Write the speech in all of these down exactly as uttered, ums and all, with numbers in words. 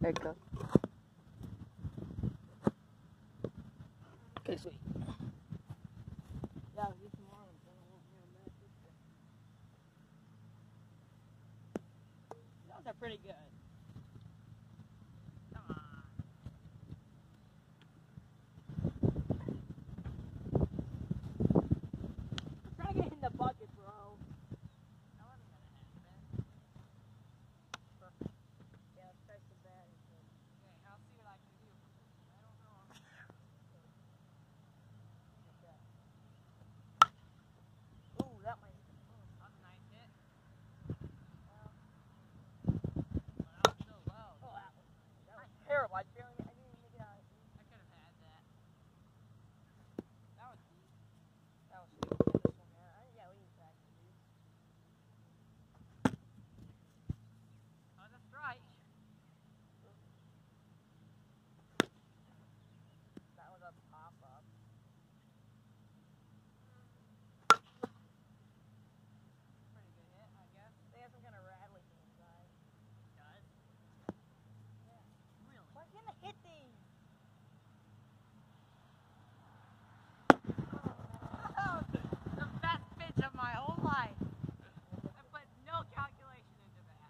There it goes. Okay, sweet. Yeah, I'll get some more ones. I don't want to mess with them. Those are pretty good. Come on. I'm trying to get in the bucket, bro. That wasn't gonna happen. Perfect. Yeah, let's try some bad. Okay, I'll see what I can do. I don't know. Ooh, that might. That was a nice hit. Well, that was so low. Oh, that was, that was terrible. I barely, I didn't even get it out. I could have had that. That was deep. That was stupid. Yeah, this one, man. I, yeah, we need practice, dude. On a strike. That was a pop up. Pretty good hit, I guess. They have some kind of rattly thing inside. Does? Yeah. Really? Why can't I hit these? Oh, the best pitch of my whole life. I put no calculation into that.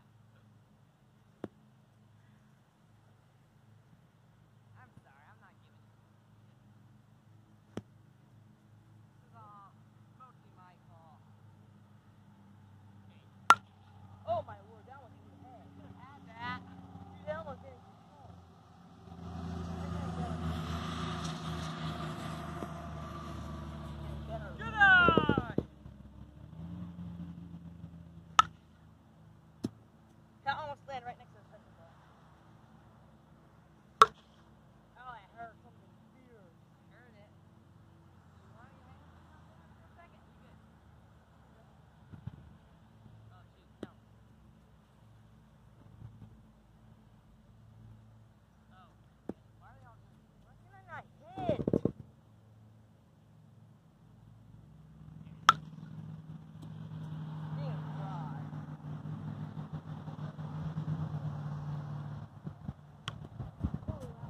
I'm sorry, I'm not giving it. This is all mostly my fault. Oh my lord, that one hit your head. You could have had that. Dude, that almost didn't control. Good eye! That almost landed right next to the second ball. Oh, I heard something weird. I heard it. You want to hang up something for a second? You good? Oh, shoot, no. Oh, why are they all doing this? Why can I not hit? Damn, God. Oh, wow.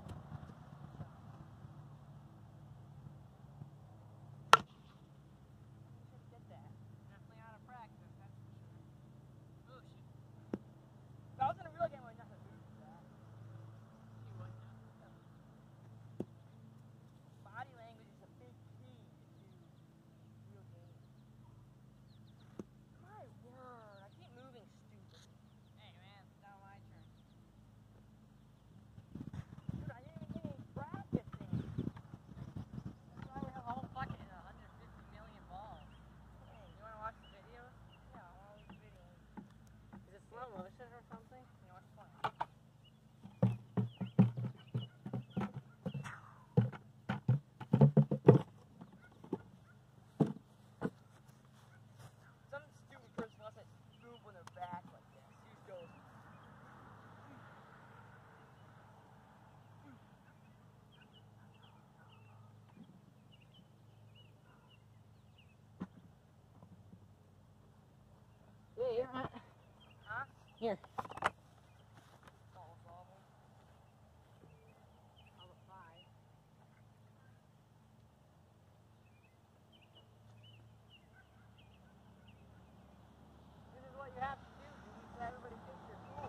You should get that. Definitely out of practice, that's for sure. Oh, shoot. If I was in a real game, I would not have moved that. You would not. Body language is a big key to real games. My word, I keep moving stupid. Hey man, it's now my turn. Dude, I didn't even get any practice in. That's why we have a whole bucket and one hundred fifty million balls. Hey, you wanna watch the video? Yeah, I wanna watch the video. Is it slow motion or something? You know what's playing? Some stupid person wants to move on their back like this. Dude goes. Yeah, you're right. Huh? Here. Ball bobble. I'll look five. This is what you have to do, dude. So everybody thinks you're cool.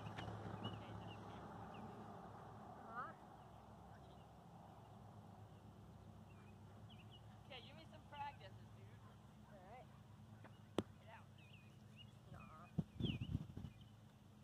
Huh? Okay, give me some practices, dude. Alright. Get out. Nuh-uh.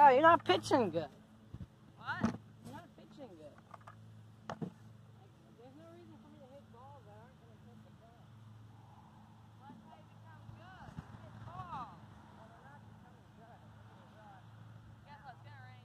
No, you're not pitching good. What? You're not pitching good. There's no reason for me to hit balls that aren't going to hit the ball. That's how you become good. You hit balls. Well, they're not becoming good. Guess what's gonna rain?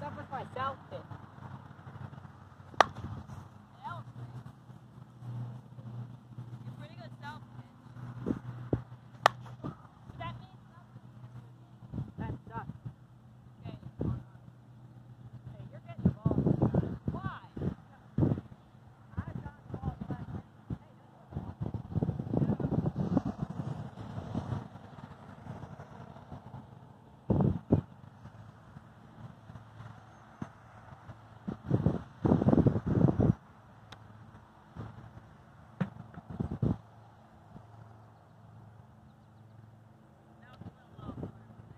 up with my south pitch? That was pretty. You're pretty good south pitch. But that means nothing. That sucks. Okay. Hey, you're getting the ball. Why? I've gotten the ball the last night. Hey, this is fun. That was a little low.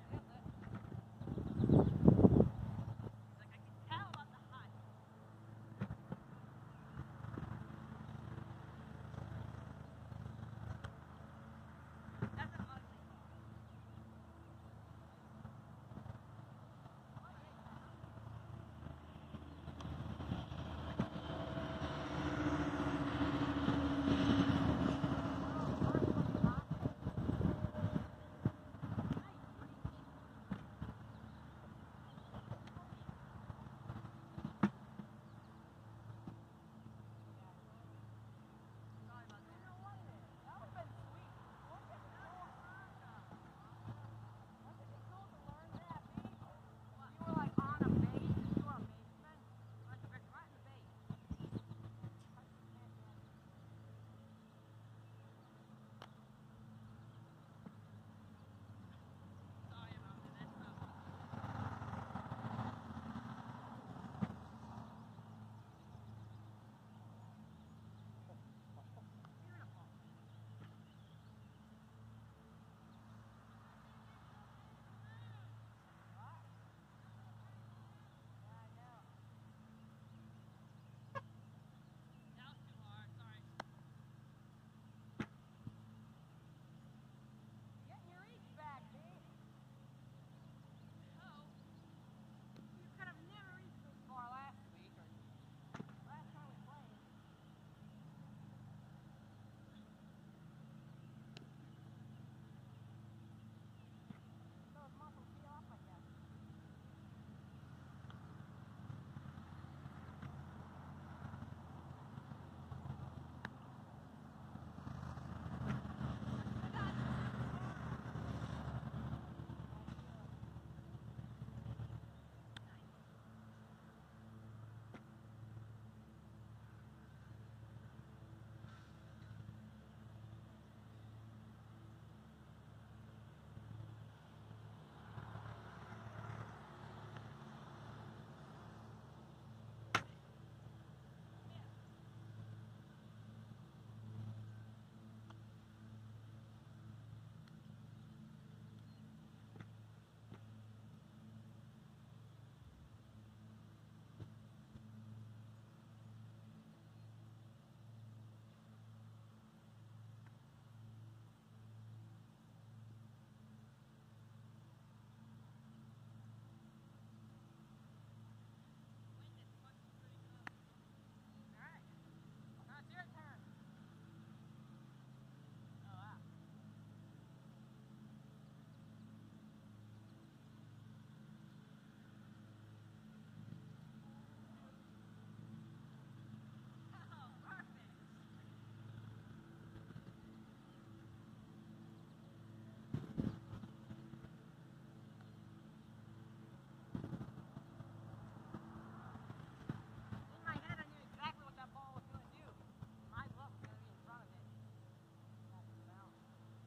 Like I can tell about the height. That's an ugly ball. Sorry about that. That would've been sweet. Wouldn't it be cool? Wouldn't it be cool to learn that, B? You were like on a base and you were a baseman. Right in the right in the base. Sorry about that. That's tough. Beautiful. That was too hard. Sorry. Getting your reach back, B. Oh. You could have never reached this far last week or Last time we played. Those muscles feel off, I guess. Alright. Now it's your turn. Oh wow. Oh, perfect. In my head, I knew exactly what that ball was going to do. My glove was going to be in front of it. That's the balance.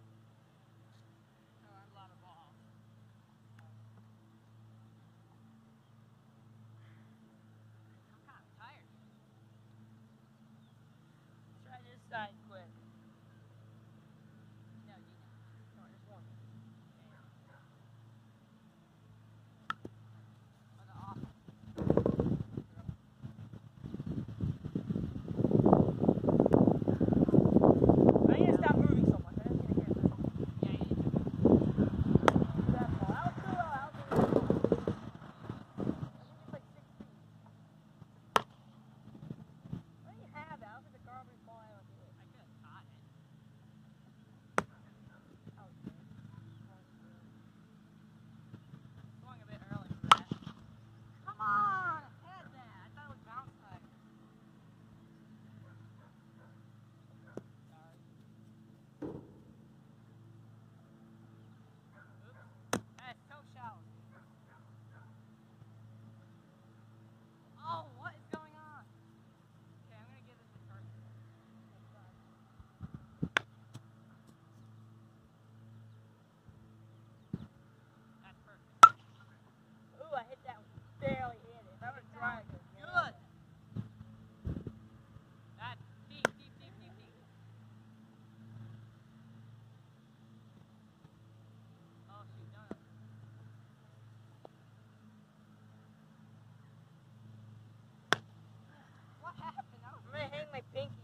Oh, I have a lot of balls. I'm kind of tired. Let's try this side quick. No, you know. No, just one. On the off. I need to stop moving so much. I just need to get this. Yeah, you need to. That ball. Out too low, out too low. I think it's like six feet. What do you have, Al? Look at the garbage ball I don't do it. I could.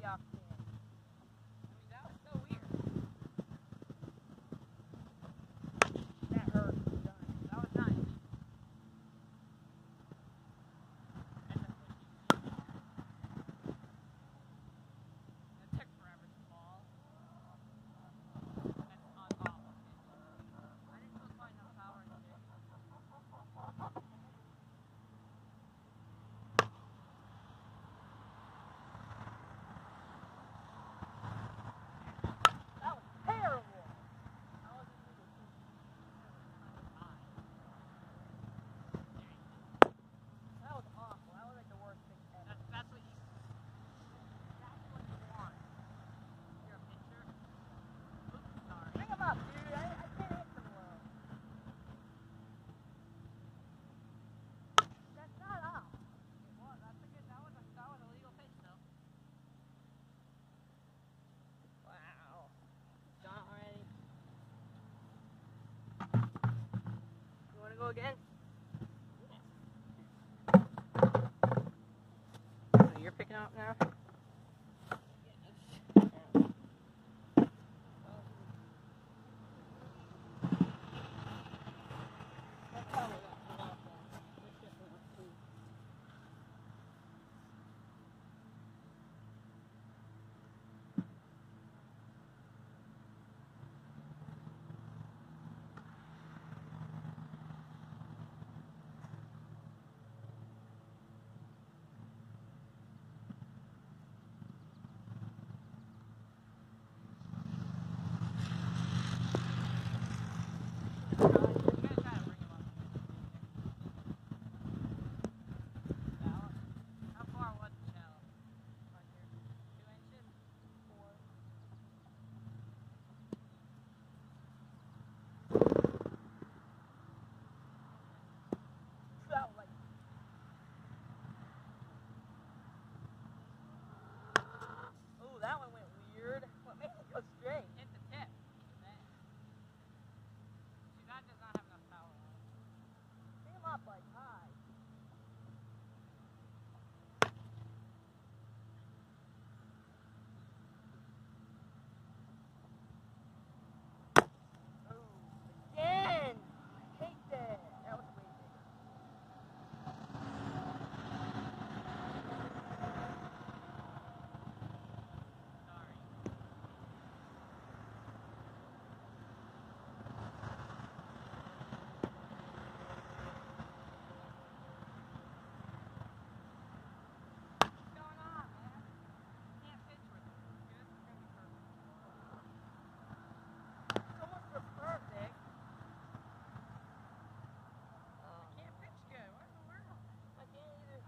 leadoff stand. I mean, that was so weird. That hurt. Done. That was nice. That took forever to fall. That's on awful. I didn't supposed to find enough power in the dick. That was terrible. How was it moving? That was awful. That was like the worst thing ever. That's, that's what you that's what you want. You're a pitcher. Oops, sorry. Bring him up, dude. I, I can't hit from low. That's not up. It was. That's a good. That was a. That was a legal pitch, though. Wow. Done already. You want to go again? So you're picking up now? You gotta try to bring him up. That one. How far was the shell? Right here. Two inches? Four. That was like. Ooh, that one went weird. What made it go straight? Hit the tip. Man. See, that does not have enough power on it. Bring him up like high. Ooh, again! I hate that. That was way bigger. Sorry. What's going on, man? You can't pitch with it. This is gonna be perfect. It's almost for perfect. I Um, can't pitch good. What in the world? I can't either.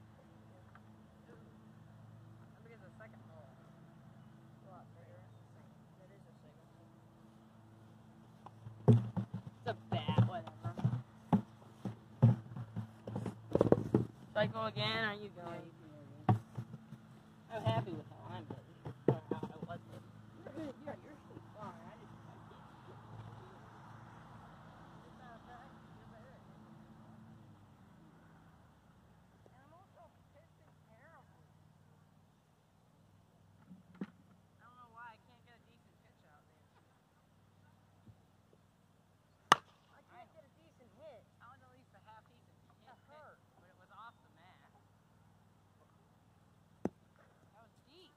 How big is the second hole? A lot bigger. That is a second one. It's a bat, whatever. Should I go again, or are you going? I'm happy with how I'm doing. Or how I was doing. You're, you're, you're so far. I just, I can't. It's not a fact. You're better at it. And I'm also pitching terribly. I don't know why I can't get a decent pitch out there. I can't get a decent hit. I was at least a half decent hit, That hurt. but it was off the mat. That was deep.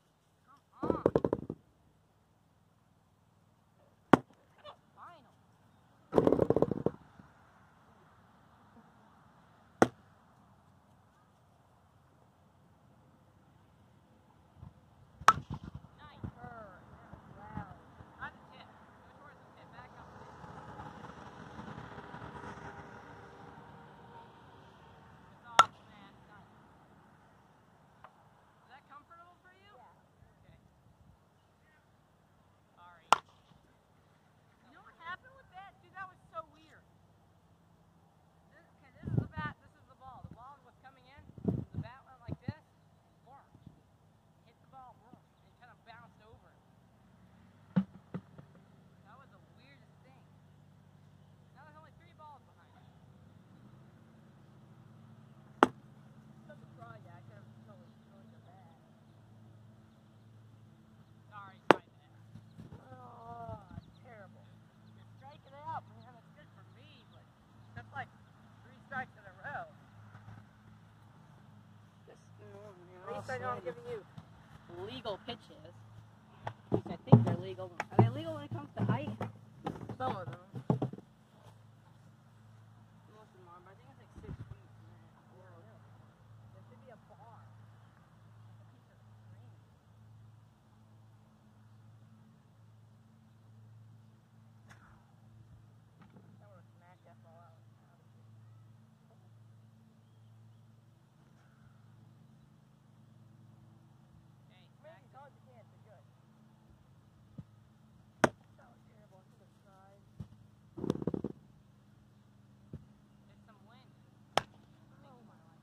all least I know I'm sweaty. giving you Legal pitches. At least I think they're legal. Are they legal when it comes to height? some of them. Most of them are, but I think it's like six feet. Yeah, I know. There should be a bar. A piece of string. I want to smack that ball out. Hey, Maybe as hard as you can, but good. That was terrible. I should have tried. there's some wind. Oh my life.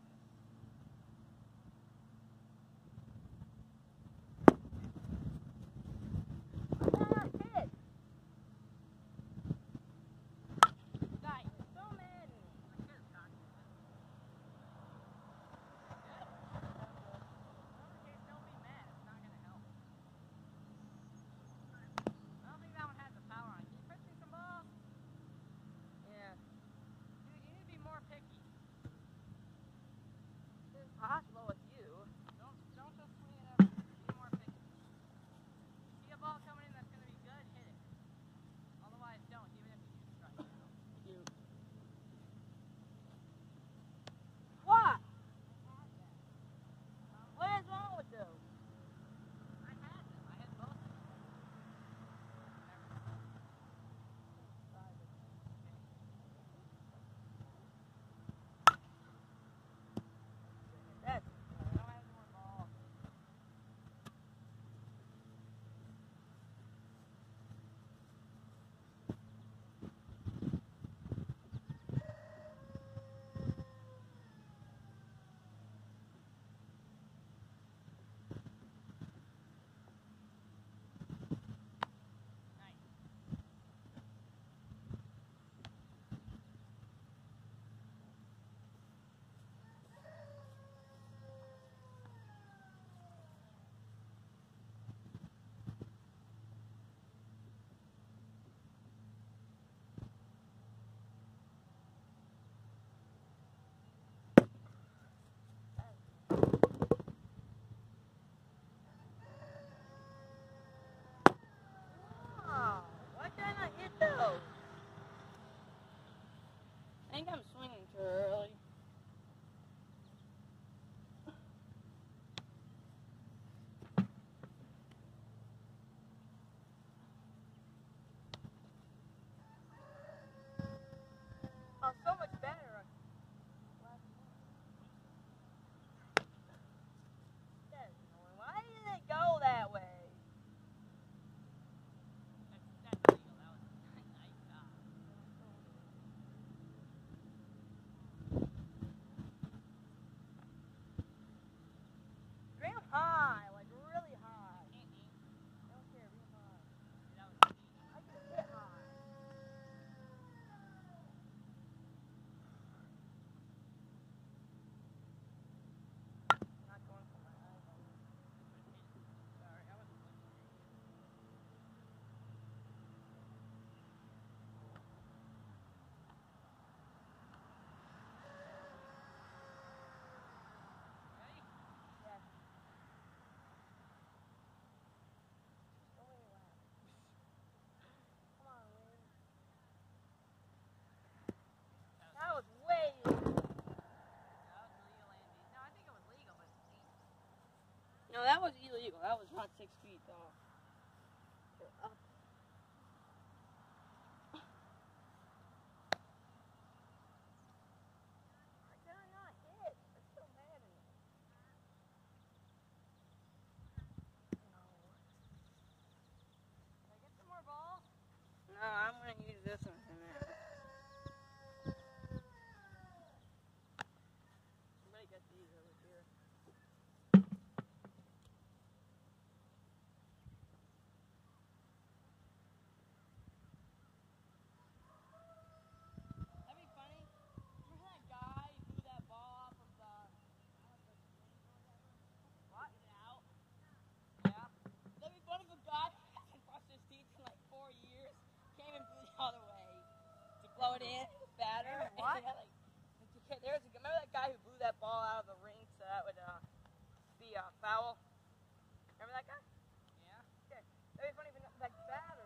Ah, hit! Nice. You're so mad at me. I could have talked to him. Okay, don't be mad. It's not gonna help. I don't think that one has the power on it. Can you pitch me some balls? Yeah. Dude, you need to be more picky. It's impossible with you. Don't don't just swing it up. Be more picky. See a ball coming in that's gonna be good, hit it. Otherwise, don't, even if you do strike out. You. What? What is wrong with those? I had them. I had both of them. That's I don't have any more balls. Nice. wow. Why did I not hit those? I think I'm swinging too early. Oh, so much better. That is annoying. Why did it go that way? That's, that's legal. That was a nice shot. Real high, like really high. Can't eat. I don't care, real high. That was easy. I can hit high. Not going for my eyeball. Sorry, I wasn't looking at you. Ready? Yeah. Go away, lad. Come on, Wayne. That was way. That was legal, Andy. No, I think it was legal, but it's deep. No, that was illegal. That was not six feet tall. Up. Why did I not hit? I'm so mad at me. No. Can I get some more balls? No, I'm gonna use this one for now. Somebody get these over here. That'd be funny. Remember that guy who threw that ball off of the what? Out. Yeah. That'd be funny if a guy hasn't brushed his teeth in like four years, came and blew the other way to blow it in, batter. What? Yeah, like, Okay, there's a, remember that guy who blew that ball out of the ring so that would uh Powell. Remember that guy? Yeah. Okay. That'd be funny if like that